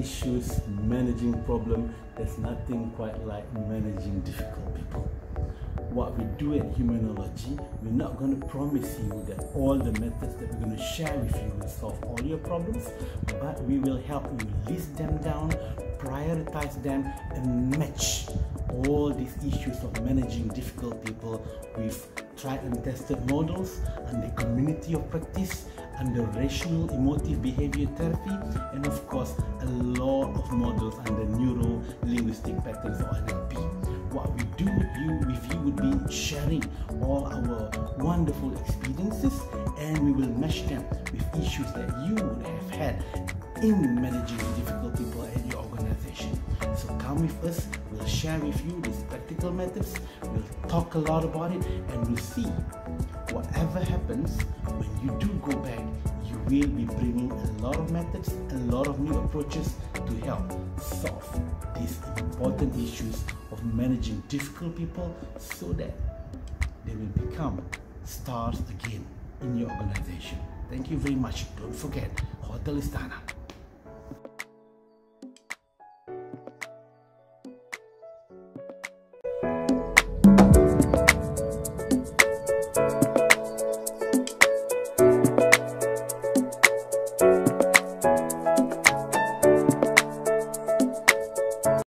issues, managing problem, there's nothing quite like managing difficult people. What we do at Humanology, we're not going to promise you that all the methods that we're going to share with you will solve all your problems, but we will help you list them down, prioritize them, and match all these issues of managing difficult people with tried and tested models and the community of practice and the rational emotive behavior therapy, and of course a lot of models under neuro-linguistic patterns or NLP. What we do with you would be sharing all our wonderful experiences, and we will match them with issues that you would have had in managing difficult people at your organization. So come with us, we'll share with you these practical methods, we'll talk a lot about it, and we'll see whatever happens when you do go back, you will be bringing a lot of methods, a lot of new approaches to help solve these important issues of managing difficult people so that they will become stars again in your organization. Thank you very much. Don't forget, Hotel Istana.